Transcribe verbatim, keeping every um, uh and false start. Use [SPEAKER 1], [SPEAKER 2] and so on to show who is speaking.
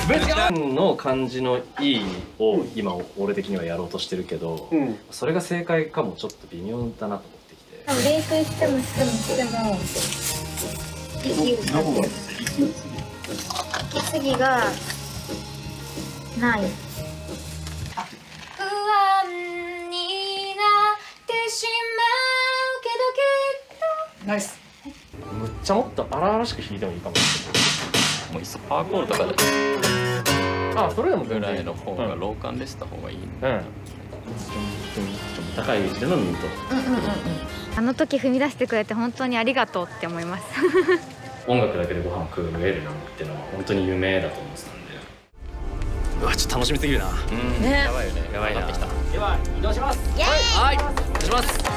[SPEAKER 1] ぶちかの感じのいいを今俺的にはやろうとしてるけど、うん、それが正解かもちょっと微妙だなと思ってきて。
[SPEAKER 2] 冷凍してもしてもしても息継ぎがない。不安になってしまうけどけど。
[SPEAKER 1] ナイス。むっちゃもっと荒々しく弾いてもいいかもしれない。
[SPEAKER 3] もういっそパーコールとかで。
[SPEAKER 1] あ、それでも
[SPEAKER 3] ぐらいの方がローカンでした方がいい。うん。うん、
[SPEAKER 1] 高い位置でのミート。
[SPEAKER 2] あの時踏み出してくれて本当にありがとうって思います。
[SPEAKER 1] 音楽だけでご飯食うえるなんていうのは本当に夢だと思ってたんで。うわ、ちょっと楽しみすぎるな。
[SPEAKER 3] うん。やばいよね。
[SPEAKER 1] やばいな。では移動します。
[SPEAKER 3] はい。お願いします。